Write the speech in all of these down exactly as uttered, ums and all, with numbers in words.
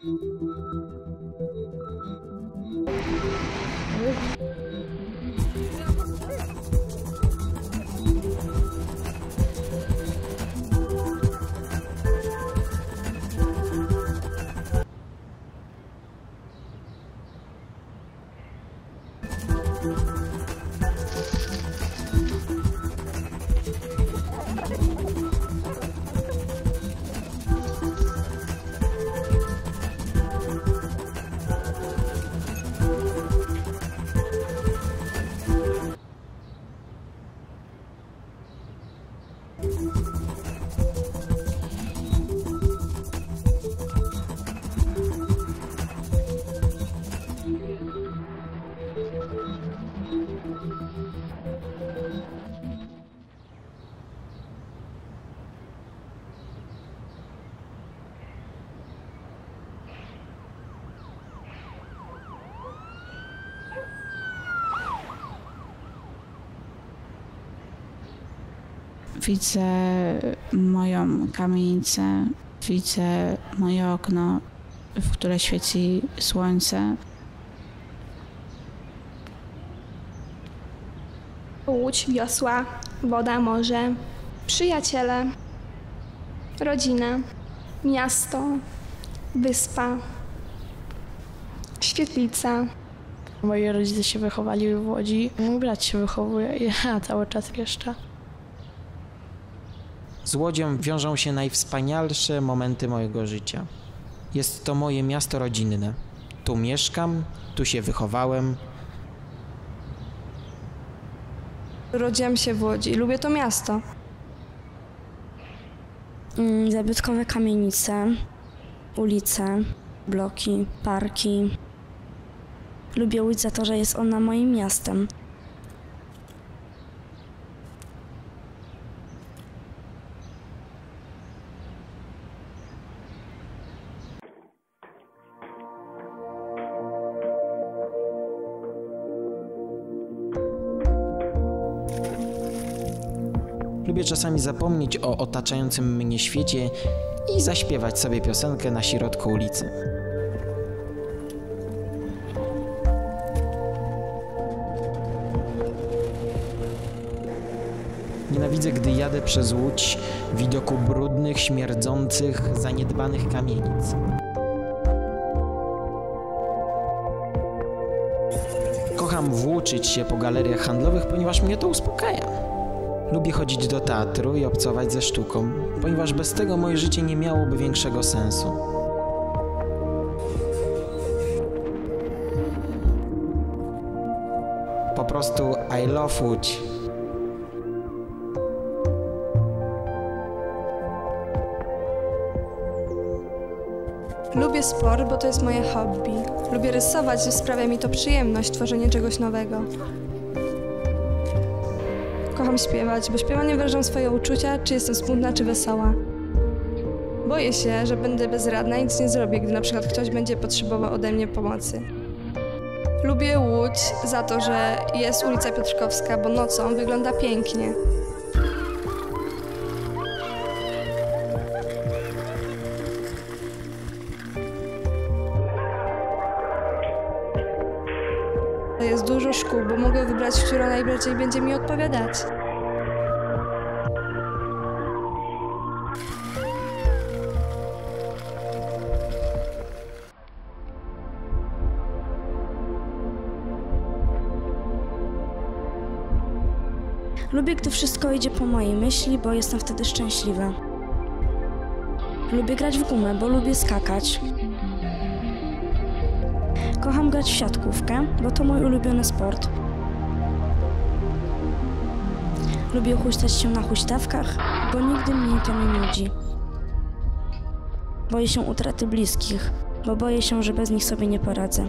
Widzę moją kamienicę, widzę moje okno, w które świeci słońce. Łódź, wiosła, woda, morze, przyjaciele, rodzina, miasto, wyspa, świetlica. Moi rodzice się wychowali w Łodzi, mój brat się wychowuje i ja cały czas jeszcze. Z Łodzią wiążą się najwspanialsze momenty mojego życia. Jest to moje miasto rodzinne. Tu mieszkam, tu się wychowałem. Urodziłam się w Łodzi. Lubię to miasto. Mm, zabytkowe kamienice, ulice, bloki, parki. Lubię Łódź za to, że jest ona moim miastem. Lubię czasami zapomnieć o otaczającym mnie świecie i zaśpiewać sobie piosenkę na środku ulicy. Nienawidzę, gdy jadę przez Łódź w widoku brudnych, śmierdzących, zaniedbanych kamienic. Kocham włóczyć się po galeriach handlowych, ponieważ mnie to uspokaja. Lubię chodzić do teatru i obcować ze sztuką, ponieważ bez tego moje życie nie miałoby większego sensu. Po prostu I love Łódź. Lubię sport, bo to jest moje hobby. Lubię rysować, że sprawia mi to przyjemność, tworzenie czegoś nowego. Kocham śpiewać, bo śpiewaniem wyrażam swoje uczucia, czy jestem smutna, czy wesoła. Boję się, że będę bezradna i nic nie zrobię, gdy na przykład ktoś będzie potrzebował ode mnie pomocy. Lubię Łódź za to, że jest ulica Piotrkowska, bo nocą wygląda pięknie. Jest dużo szkół, bo mogę wybrać, która najbardziej będzie mi odpowiadać. Lubię, gdy wszystko idzie po mojej myśli, bo jestem wtedy szczęśliwa. Lubię grać w gumę, bo lubię skakać. Kocham grać w siatkówkę, bo to mój ulubiony sport. Lubię huśtać się na huśtawkach, bo nigdy mnie to nie nudzi. Boję się utraty bliskich, bo boję się, że bez nich sobie nie poradzę.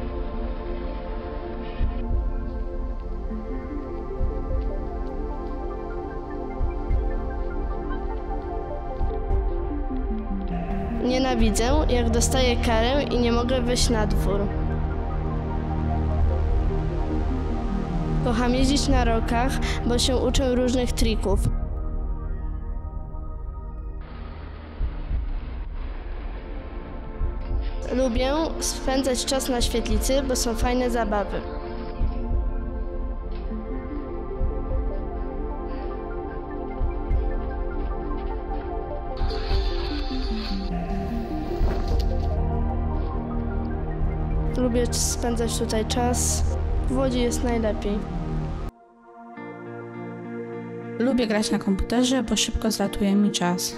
Nienawidzę, jak dostaję karę i nie mogę wyjść na dwór. Kocham jeździć na rolkach, bo się uczę różnych trików. Lubię spędzać czas na świetlicy, bo są fajne zabawy. Lubię spędzać tutaj czas. W Łodzi jest najlepiej. Lubię grać na komputerze, bo szybko zlatuje mi czas.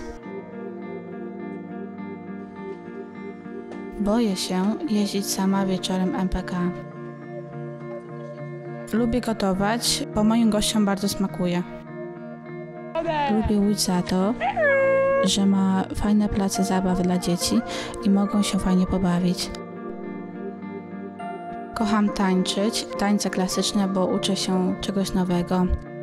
Boję się jeździć sama wieczorem M P K. Lubię gotować, bo moim gościom bardzo smakuje. Lubię Łódź za to, że ma fajne place zabaw dla dzieci i mogą się fajnie pobawić. Kocham tańczyć, tańce klasyczne, bo uczę się czegoś nowego.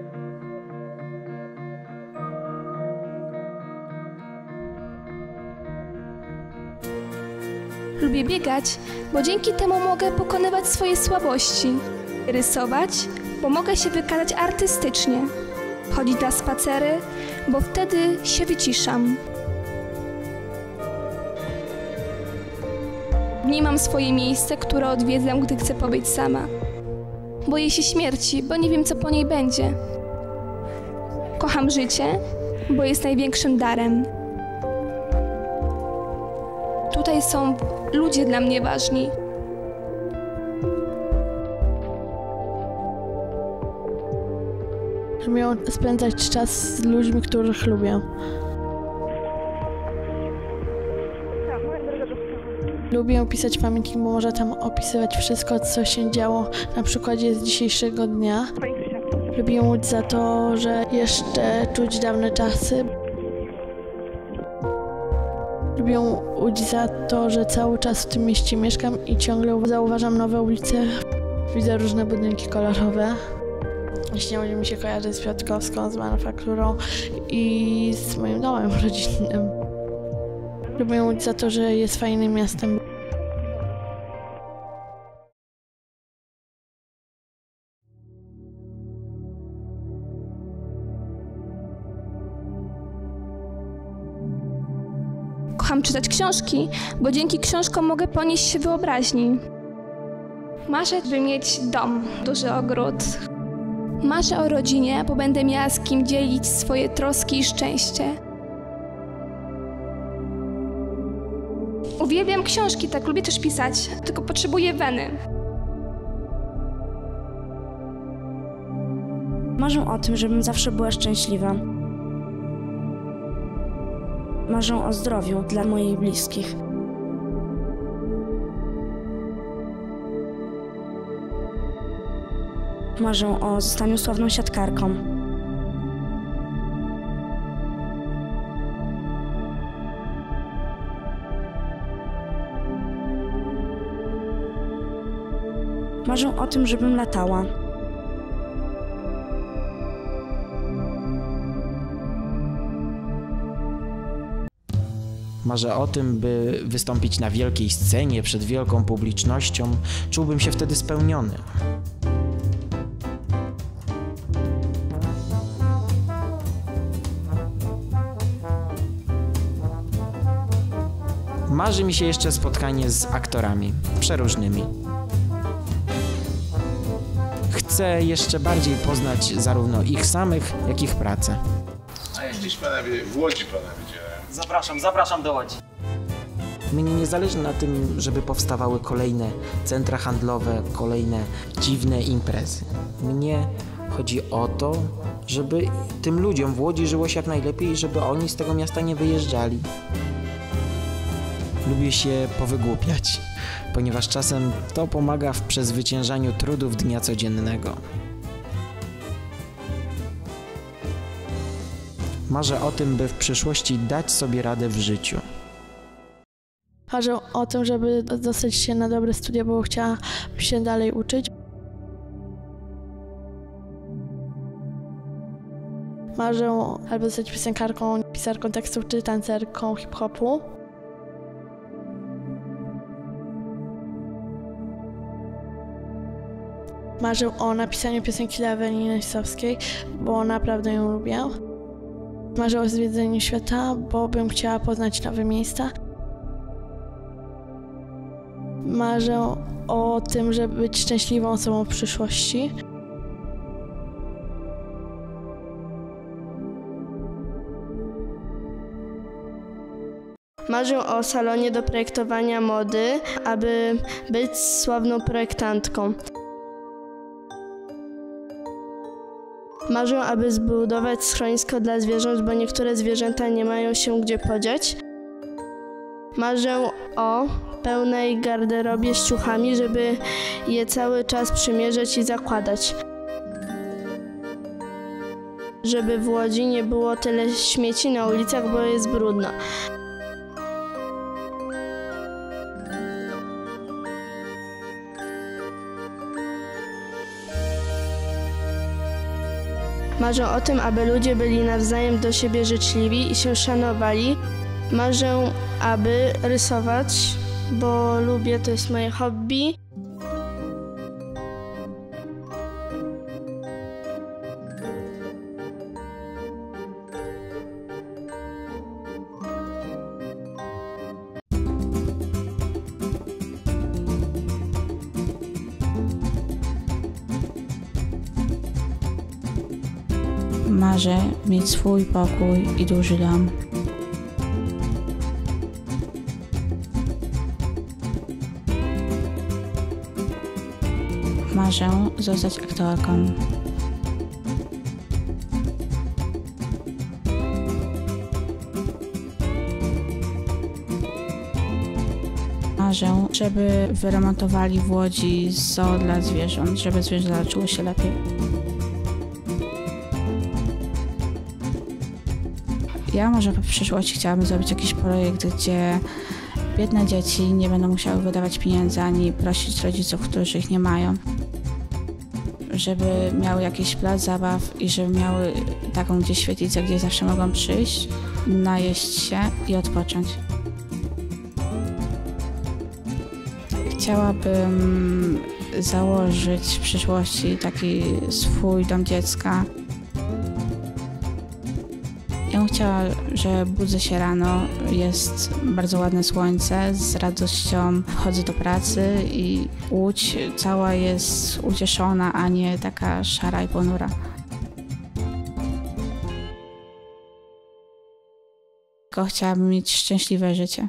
Lubię biegać, bo dzięki temu mogę pokonywać swoje słabości. Rysować, bo mogę się wykazać artystycznie. Chodzić na spacery, bo wtedy się wyciszam. W niej mam swoje miejsce, które odwiedzam, gdy chcę pobyć sama. Boję się śmierci, bo nie wiem, co po niej będzie. Kocham życie, bo jest największym darem. Tutaj są ludzie dla mnie ważni. Lubię spędzać czas z ludźmi, których lubię. Lubię pisać pamiętnik, bo można tam opisywać wszystko, co się działo na przykładzie z dzisiejszego dnia. Lubię Łódź za to, że jeszcze czuć dawne czasy. Lubię Łódź za to, że cały czas w tym mieście mieszkam i ciągle zauważam nowe ulice. Widzę różne budynki kolorowe. Właśnie Łódź mi się kojarzy z Piotrkowską, z manufakturą i z moim domem rodzinnym. Lubię Łódź za to, że jest fajnym miastem. Kocham czytać książki, bo dzięki książkom mogę ponieść się wyobraźni. Marzę, by mieć dom, duży ogród. Marzę o rodzinie, bo będę miała z kim dzielić swoje troski i szczęście. Uwielbiam książki, tak lubię też pisać, tylko potrzebuję weny. Marzę o tym, żebym zawsze była szczęśliwa. Marzę o zdrowiu dla moich bliskich. Marzę o zostaniu sławną siatkarką. Marzę o tym, żebym latała. Marzę o tym, by wystąpić na wielkiej scenie przed wielką publicznością. Czułbym się wtedy spełniony. Marzy mi się jeszcze spotkanie z aktorami, przeróżnymi. Chcę jeszcze bardziej poznać zarówno ich samych, jak i ich pracę. A ja gdzieś pana w Łodzi pana widziałem. Zapraszam, zapraszam do Łodzi. Mnie nie zależy na tym, żeby powstawały kolejne centra handlowe, kolejne dziwne imprezy. Mnie chodzi o to, żeby tym ludziom w Łodzi żyło się jak najlepiej i żeby oni z tego miasta nie wyjeżdżali. Lubię się powygłupiać, ponieważ czasem to pomaga w przezwyciężaniu trudów dnia codziennego. Marzę o tym, by w przyszłości dać sobie radę w życiu. Marzę o tym, żeby dostać się na dobre studia, bo chciałam się dalej uczyć. Marzę albo zostać piosenkarką, pisarką tekstów czy tancerką hip-hopu. Marzę o napisaniu piosenki dla Eweliny Lisowskiej, bo naprawdę ją lubię. Marzę o zwiedzeniu świata, bo bym chciała poznać nowe miejsca. Marzę o tym, żeby być szczęśliwą osobą w przyszłości. Marzę o salonie do projektowania mody, aby być sławną projektantką. Marzę, aby zbudować schronisko dla zwierząt, bo niektóre zwierzęta nie mają się gdzie podziać. Marzę o pełnej garderobie z ciuchami, żeby je cały czas przymierzać i zakładać. Żeby w Łodzi nie było tyle śmieci na ulicach, bo jest brudno. Marzę o tym, aby ludzie byli nawzajem do siebie życzliwi i się szanowali. Marzę, aby rysować, bo lubię, to jest moje hobby. Marzę mieć swój pokój i duży dom. Marzę zostać aktorką. Marzę, żeby wyremontowali w Łodzi zoo dla zwierząt, żeby zwierzęta czuły się lepiej. Ja może w przyszłości chciałabym zrobić jakiś projekt, gdzie biedne dzieci nie będą musiały wydawać pieniędzy ani prosić rodziców, którzy ich nie mają. Żeby miały jakiś plac zabaw i żeby miały taką gdzieś świetlicę, gdzie zawsze mogą przyjść, najeść się i odpocząć. Chciałabym założyć w przyszłości taki swój dom dziecka. Ja bym chciała, że budzę się rano, jest bardzo ładne słońce, z radością chodzę do pracy i Łódź cała jest ucieszona, a nie taka szara i ponura. Tylko chciałabym mieć szczęśliwe życie.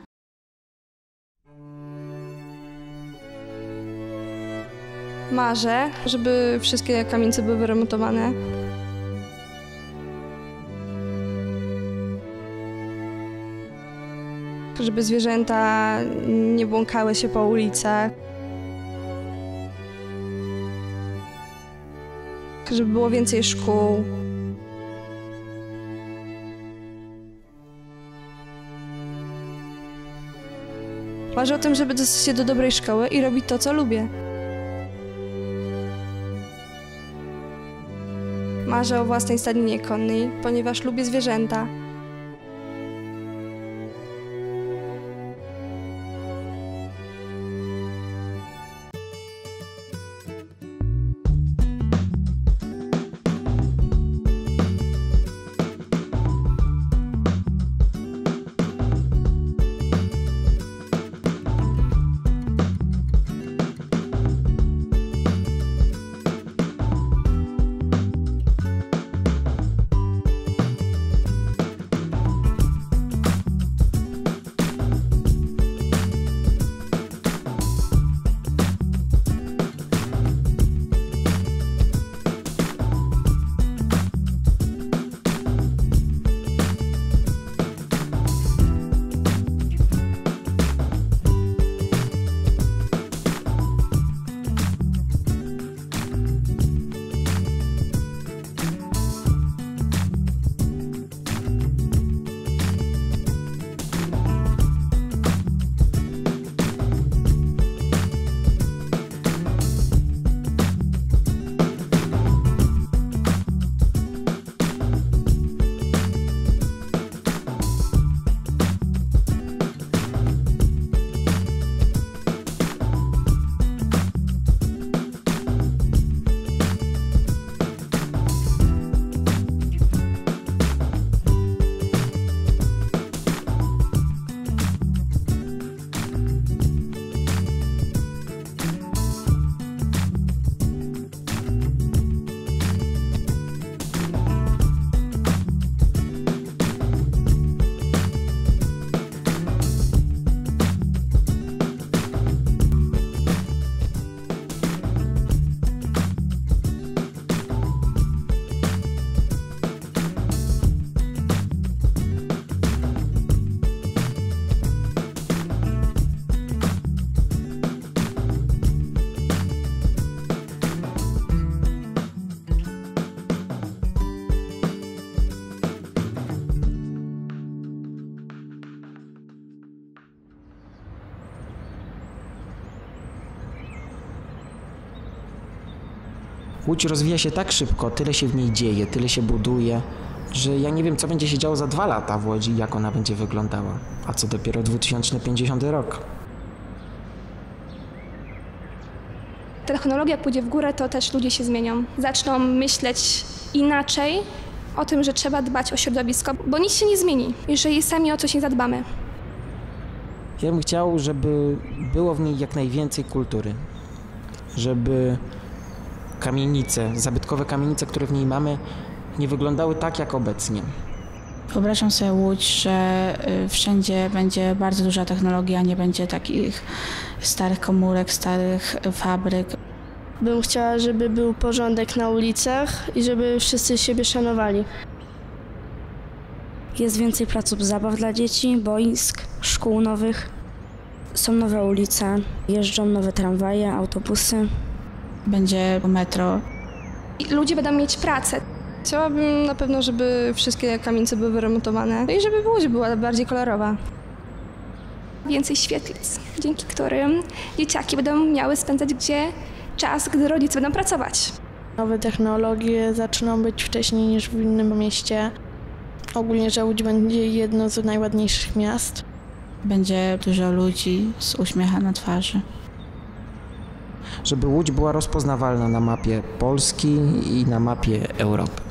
Marzę, żeby wszystkie kamienice były wyremontowane. Żeby zwierzęta nie błąkały się po ulicach. Żeby było więcej szkół. Marzę o tym, żeby dostać się do dobrej szkoły i robić to, co lubię. Marzę o własnej stadninie konnej, ponieważ lubię zwierzęta. Łódź rozwija się tak szybko, tyle się w niej dzieje, tyle się buduje, że ja nie wiem, co będzie się działo za dwa lata w Łodzi, jak ona będzie wyglądała. A co dopiero dwa tysiące pięćdziesiąty rok. Technologia pójdzie w górę, to też ludzie się zmienią. Zaczną myśleć inaczej o tym, że trzeba dbać o środowisko, bo nic się nie zmieni, jeżeli sami o coś nie zadbamy. Ja bym chciał, żeby było w niej jak najwięcej kultury. Żeby kamienice, zabytkowe kamienice, które w niej mamy, nie wyglądały tak jak obecnie. Wyobrażam sobie Łódź, że wszędzie będzie bardzo duża technologia, nie będzie takich starych komórek, starych fabryk. Bym chciała, żeby był porządek na ulicach i żeby wszyscy siebie szanowali. Jest więcej placów zabaw dla dzieci, boisk, szkół nowych. Są nowe ulice, jeżdżą nowe tramwaje, autobusy. Będzie metro. I ludzie będą mieć pracę. Chciałabym na pewno, żeby wszystkie kamienice były wyremontowane i żeby Łódź była bardziej kolorowa. Więcej świetlic, dzięki którym dzieciaki będą miały spędzać gdzie czas, gdy rodzice będą pracować. Nowe technologie zaczną być wcześniej niż w innym mieście. Ogólnie, że Łódź będzie jedno z najładniejszych miast. Będzie dużo ludzi z uśmiechem na twarzy. Żeby Łódź była rozpoznawalna na mapie Polski i na mapie Europy.